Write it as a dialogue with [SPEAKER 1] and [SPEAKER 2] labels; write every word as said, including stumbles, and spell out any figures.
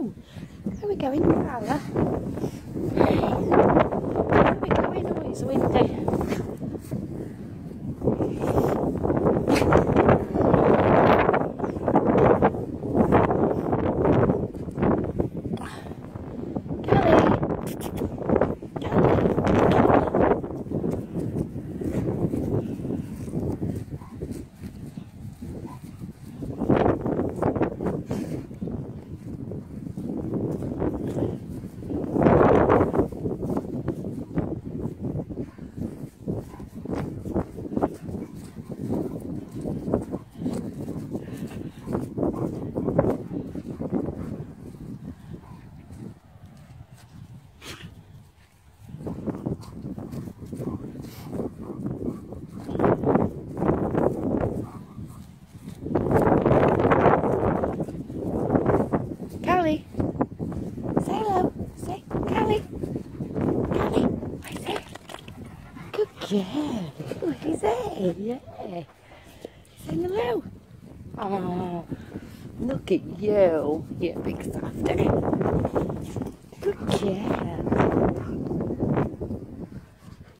[SPEAKER 1] go. Where are we going, Carla? Where are we going? Oh, it's windy. Carly, say hello. Say, Carly. Carly, I say. Good girl. What is it? Yeah. Say hello. Oh, look at you. You big softy. Good girl.